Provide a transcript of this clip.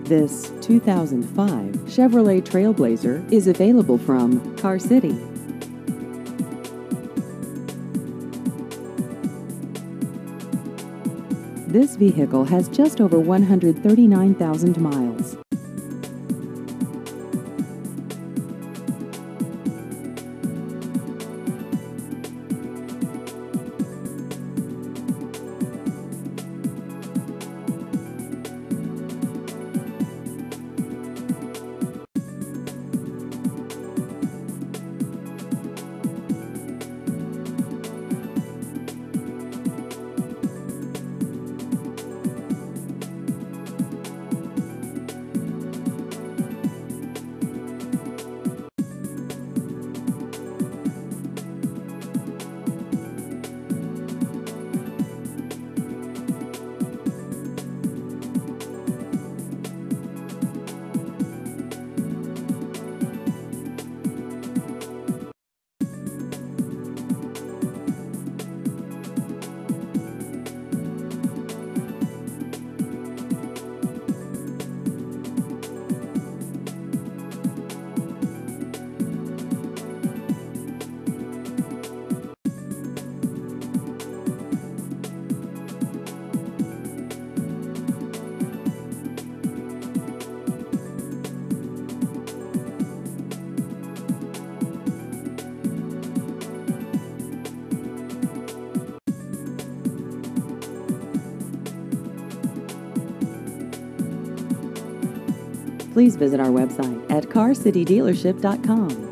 This 2005 Chevrolet Trailblazer is available from Car City. This vehicle has just over 139,000 miles. Please visit our website at carcitydealership.com.